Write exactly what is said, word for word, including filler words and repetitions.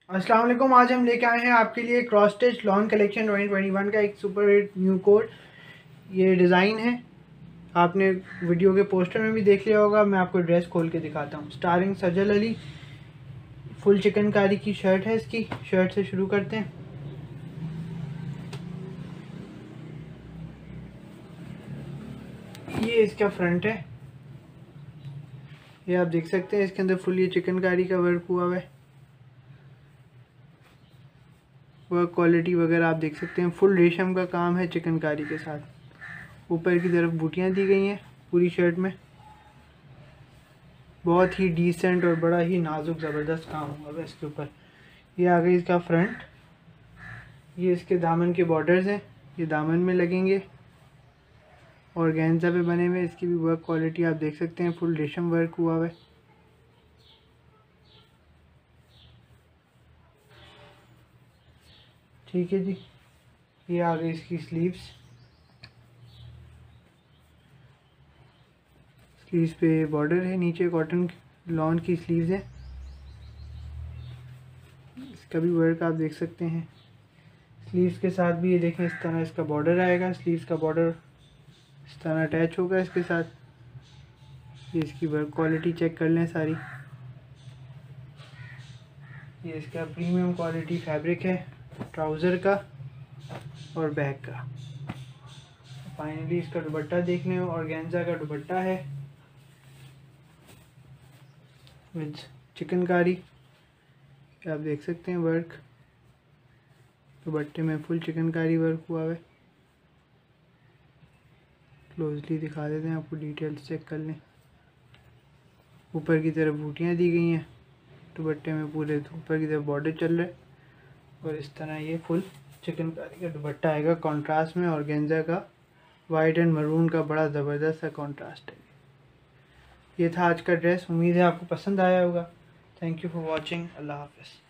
अस्सलाम वालेकुम। आज हम लेके आए हैं आपके लिए cross stitch lawn collection twenty twenty one का एक सुपर हिट न्यू कोड। ये डिज़ाइन है, आपने वीडियो के पोस्टर में भी देख लिया होगा। मैं आपको ड्रेस खोल के दिखाता हूँ। स्टारिंग सजल अली, फुल चिकनकारी की शर्ट है। इसकी शर्ट से शुरू करते हैं। ये इसका फ्रंट है, ये आप देख सकते हैं। इसके अंदर फुल ये चिकनकारी का वर्क हुआ हुआ है। वर्क क्वालिटी वगैरह आप देख सकते हैं। फुल रेशम का काम है चिकनकारी के साथ। ऊपर की तरफ बूटियाँ दी गई हैं पूरी शर्ट में। बहुत ही डिसेंट और बड़ा ही नाजुक ज़बरदस्त काम हुआ है इसके ऊपर। ये आ गई इसका फ्रंट। ये इसके दामन के बॉर्डर्स हैं, ये दामन में लगेंगे और गेंजा पे बने हुए। इसकी भी वर्क क्वालिटी आप देख सकते हैं, फुल रेशम वर्क हुआ हुआ है। ठीक है जी। ये आ गई इसकी स्लीव्स। स्लीव्स पे बॉर्डर है, नीचे कॉटन लॉन की स्लीव्स है। इसका भी वर्क आप देख सकते हैं। स्लीव्स के साथ भी ये देखें, इस तरह इसका बॉर्डर आएगा। स्लीव्स का बॉर्डर इस तरह अटैच होगा इसके साथ। ये इसकी वर्क क्वालिटी चेक कर लें सारी। ये इसका प्रीमियम क्वालिटी फैब्रिक है ट्राउज़र का और बैग का। फाइनली इसका दुपट्टा देखने हो, ऑर्गेन्जा का दुपट्टा है विद चिकनकारी। आप देख सकते हैं वर्क, दुपट्टे में फुल चिकनकारी वर्क हुआ है। क्लोजली दिखा देते हैं आपको, डिटेल्स चेक कर लें। ऊपर की तरफ बूटियाँ दी गई हैं दुपट्टे में, पूरे ऊपर की तरफ बॉर्डर चल रहा है। और इस तरह ये फुल चिकनकारी का दुपट्टा आएगा कॉन्ट्रास्ट में। ऑर्गेन्जा का वाइट एंड मरून का बड़ा ज़बरदस्त सा कॉन्ट्रास्ट है। ये था आज का ड्रेस। उम्मीद है आपको पसंद आया होगा। Thank you for watching. अल्लाह हाफ़िज़।